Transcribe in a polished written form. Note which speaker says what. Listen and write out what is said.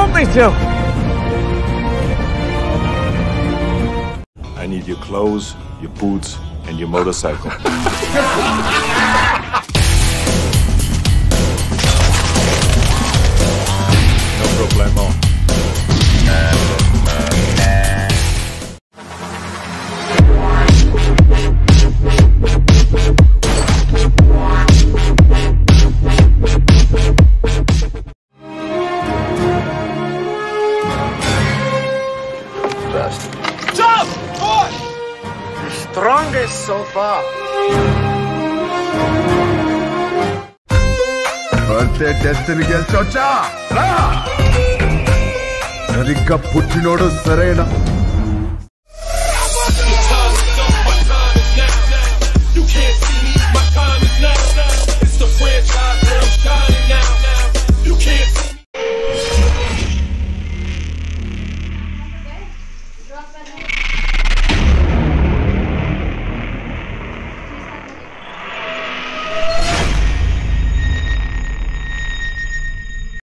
Speaker 1: help myself.
Speaker 2: I need your clothes, your boots, and your motorcycle. No problemo.
Speaker 3: Jump! Boy! The strongest so far.
Speaker 4: birthday destiny గెలిచొచ్చా సరిగ్గా పుట్టినోడు సరైన